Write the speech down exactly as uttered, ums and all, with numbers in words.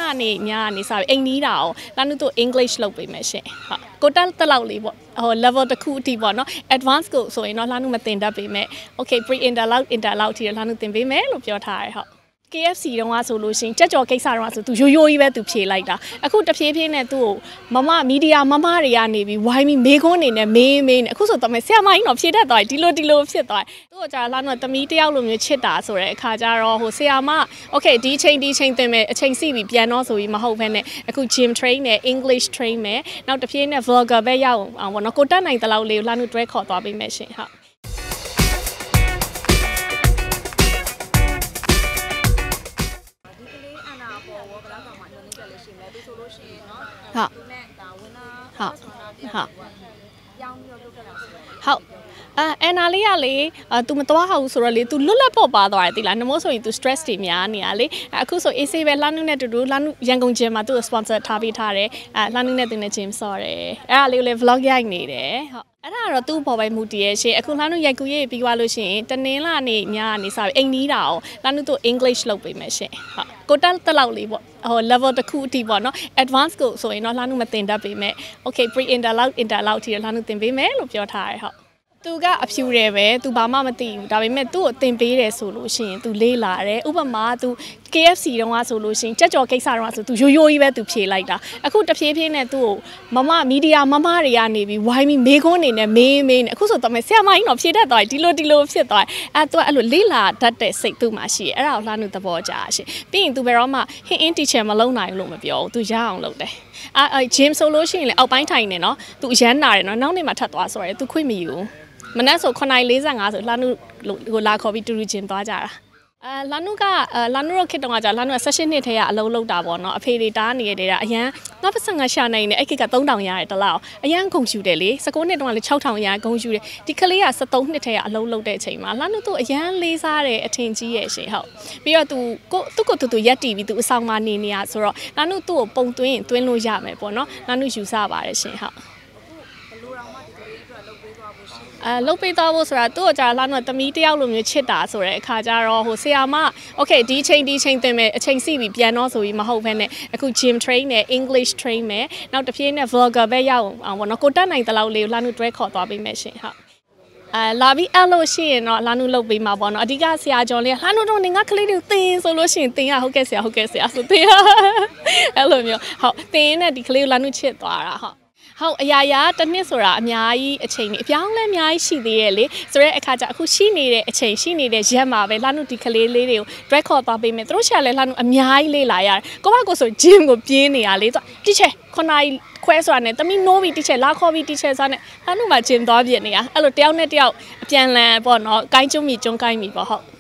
လာနေညနေစားအိမ်နီးတာကိုလာနုတို့ English လုပ်ပေးမယ်ရှင်ဟုတ်ကိုတက်တက်လောက်လေးပေါ့ဟို level တစ်ခုအထိပေါ့နော် advance ကိုဆိုရင်တော့လာနုမတင်တတ်ပေးမယ် okay pre inter လောက် inter လောက်အထိလာနုတင်ပေးမယ်လို့ပြောထားရဟုတ်K F C တုန်းကဆိုလို့ရှိရင်ကြက်ကြော်ကိစ္စတုန်းကဆိုသူရိုးရိုးကြီးပဲသူဖြေလိုက်တာအခုတဖြည်းဖြည်းနဲ့သူ့ကိုမမမီဒီယာမမတွေကနေပြီးဝိုင်းပြီးမေခွန်းနေနဲ့မေးမေးနေအခုဆိုတော့ဆရာမကြီးတော့ဖြေတတ်သွားတယ်ဒီလိုဒီလိုဖြစ်သွားတယ်သူ့ကိုကြာလာတော့တမီးတယောက်လိုမျိုးချစ်တာဆိုတဲ့အခါကျတော့ဟိုဆရာမ okay ဒီချိန်ဒီချိန်သင်မယ်အချိန်စီပြီးပြန်တော့ဆိုပြီးမဟုတ်ဘဲနဲ့အခု gym train နဲ့ English train မယ်နောက်တဖြည်းနဲ့ vlogger ပဲရောက်အောင်ပေါ့နော်ကိုတက်နိုင်တဲ့လောက်လေးကိုလာနုတွဲခေါ်သွားပေးမယ်ရှင်ဟုတ်好，好，好，好。อ่าแอนนาลีอ่ะလေอ่า तू မသွားဟောက်ဆိုတော့လေ तू လွတ်လပ်ပေါ့ပါသွားတယ်တိလားနမို့ဆိုရင် तू stress တွေများနေရလေအခုဆို A C ပဲလှမ်းနုနဲ့တူတူလှမ်းနုရန်ကုန် gym မှာ तू sponsor ထားပေးထားတယ်อ่าလှမ်းနုနဲ့သူနဲ့ gym ဆော့တယ်အဲ့ဒါလေးကိုလေ vlog ရိုက်နေတယ်ဟုတ်အဲ့ဒါကတော့သူ့ပေါ်ပိုင်မှုတည်ရဲ့ရှင်အခုလှမ်းနုရိုက်ကူရေးပြီးသွားလို့ရှိရင်တနင်္လာနေ့ညနေစပြီးအိမ်နီးတာကိုလှမ်းနုတို့ English လုပ်ပေးမယ်ရှင်ဟုတ်ကိုတက်တက်လောက်လေးပေါ့ဟို level တစ်ခုအထိပေါ့နော် advance ကိုဆိုရင်တော့လှမ်းနုမတင်တတ်ပေးမယ် okay pre inter လောက် inter လောက်အထိလှမ်းနုတင်ပေးမယ်လို့ပြောထားရဟုတ်သူကအဖြူတယ်ပဲသူဘာမှမသိဘူးဒါပေမဲ့သူ့ကိုတင်ပေးတယ်ဆိုလို့ရှိရင်သူလေးလာတယ်ဥပမာသူ K F C တုန်းကဆိုလို့ရှိရင်ကြက်ကြော်ကိစ္စတုန်းကဆိုသူရိုးရိုးကြီးပဲသူဖြေလိုက်တာအခုတဖြည်းဖြည်းနဲ့သူ့ကိုမမမီဒီယာမမတွေကနေပြီးဝိုင်းပြီးမေခွန်းနေနဲ့မေးမေးနေအခုဆိုတော့ဆရာမကြီးတော့ဖြေတတ်သွားတယ်ဒီလိုဒီလိုဖြစ်သွားတယ်အဲသူကအဲ့လိုလေးလာတတ်တဲ့စိတ်သူ့မှာရှိတယ်အဲ့ဒါကိုလှမ်းနုသဘောကျရှင်ပြီးရင်သူဘယ်တော့မှ hint in teacher မလုပ်နိုင်လို့မပြောဘူးသူရအောင်လုပ်တယ်အဲ gym ဆိုလို့ရှိရင်လေအောက်ပိုင်းထိုင်နေနော်သူအရန်နာတယ်နော်နောက်နေ့မှထပ်သွားဆိုရဲသူခွင့်မယူဘူးမနက်ဆိုnine forty-fiveဆိုလှမ်းနုကိုလာခေါ်ပြီးတူတူချင်းသွားကြတာအဲလှမ်းနုကလှမ်းနုတို့ခေတ္တကကြာလှမ်းနုကeighteenနှစ်ထဲကအလုံးလုံးတာပေါ့နော်အဖေတွေတားနေရတဲ့အရန်နောက်ပတ်စံငါရှာနေနေအဲ့ခေတ်ကthree thousandရတယ်တလောက်အရန်ဂုံရှူတယ်လေnineteenနှစ်တုန်းကလေsix thousandရဂုံရှူတယ်ဒီကလေးကthirteenနှစ်ထဲကအလုံးလုံးတဲ့အချိန်မှာလှမ်းနုတို့အရန်လေးစားတယ်အထင်ကြီးရဲ့ရှင်ဟုတ်ပြီးတော့သူကိုသူ့ကိုသူသူရက်တီပြီးသူအဆောင်မှာနေနေရဆိုတော့လှမ်းနုသူ့ကိုပုံသွင်းသွင်းလို့ရမယ်ပေါ့နော်လှမ်းနုယူဆပါတယ်ရှင်ဟုတ်အဲလုတ်ပေးသွားဖို့ဆိုတာသူ့ကိုကြာလာတော့တမီးတယောက်လိုမျိုးချစ်တာဆိုတဲ့အခါကျတော့ဟိုဆရာမ okay ဒီချိန်ဒီချိန်သင်မယ်အချိန်စီပြီးပြန်တော့ဆိုပြီးမဟုတ်ဘဲနဲ့အခု gym train နဲ့ English train မယ်နောက်တဖြည်းနဲ့ vlogger ပဲရောက်အောင်ပေါ့နော်ကိုတက်နိုင်တဲ့လောက်လေးကိုလာနုတွဲခေါ်သွားပေးမယ်ရှင်ဟုတ်အဲလာပြီးအဲ့လို့ရှိရင်တော့လာနုလုတ်ပေးမှာပေါ့နော်အဓိကဆရာကျော်လေးလာနုတော့နေငါကလေးတွေတင်ဆိုလို့ရှိရင်တင်ရဟုတ်ကဲ့ဆရာဟုတ်ကဲ့ဆရာဆိုတင်ရအဲ့လိုမျိုးဟုတ်တင်နဲ့ဒီကလေးကိုလာနုချစ်သွားတာဟုတ်ဟုတ်အရာရာတစ်နှစ်ဆိုတာအများကြီးအချိန်ကြီးအပြောင်းလဲအများကြီးရှိသေးရဲ့လေဆိုတော့အခါကျအခုရှိနေတဲ့အချိန်ရှိနေတဲ့ရက်မှာပဲလာနုဒီကလေးလေးတွေကို drag ခေါ်သွားပေးမယ်သူတို့ရှာလဲလာနုအများကြီးလေးလာရတယ်ကိုမကိုဆို gym ကိုပြင်းနေရလေသူတိချေnineနာရီခွဲဆိုတာနဲ့တမီးနိုးပြီးတိချေလာခေါ်ပြီးတိချေစားနဲ့လာနုမှာ gym သွားပြနေရအဲ့လိုတယောက်နဲ့တယောက်အပြန်လန်ပေါ့နော်ကိုင်းကျွန်းမီကျွန်းကိုင်းမီပေါ့ဟုတ်